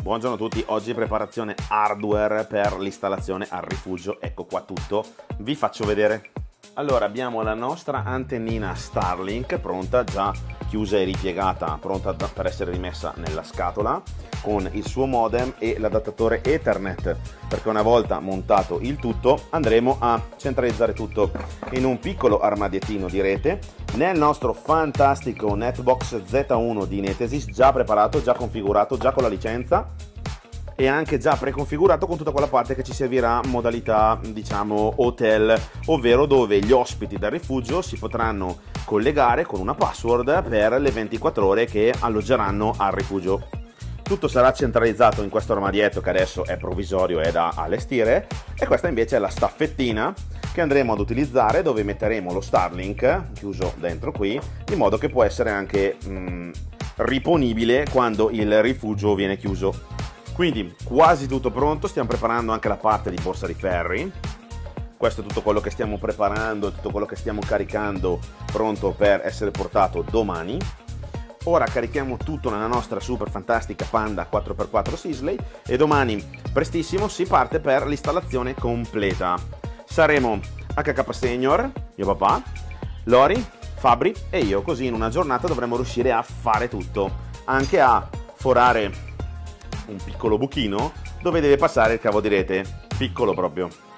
Buongiorno a tutti, oggi preparazione hardware per l'installazione al rifugio, ecco qua tutto, vi faccio vedere. Allora abbiamo la nostra antennina Starlink pronta, già chiusa e ripiegata, pronta per essere rimessa nella scatola con il suo modem e l'adattatore Ethernet, perché una volta montato il tutto andremo a centralizzare tutto in un piccolo armadiettino di rete nel nostro fantastico Netbox Z1 di Netesis, già preparato, già configurato, già con la licenza e anche già preconfigurato con tutta quella parte che ci servirà modalità, diciamo, hotel, ovvero dove gli ospiti del rifugio si potranno collegare con una password per le 24 ore che alloggeranno al rifugio. Tutto sarà centralizzato in questo armadietto che adesso è provvisorio, è da allestire, e questa invece è la staffettina che andremo ad utilizzare, dove metteremo lo Starlink chiuso dentro qui, in modo che può essere anche riponibile quando il rifugio viene chiuso. Quindi quasi tutto pronto, stiamo preparando anche la parte di borsa di ferri. Questo è tutto quello che stiamo preparando, tutto quello che stiamo caricando, pronto per essere portato domani. Ora carichiamo tutto nella nostra super fantastica Panda 4x4 Sisley e domani prestissimo si parte per l'installazione completa. Saremo HK Senior, mio papà, Lori, Fabri e io, così in una giornata dovremo riuscire a fare tutto, anche a forare un piccolo buchino dove deve passare il cavo di rete, piccolo proprio.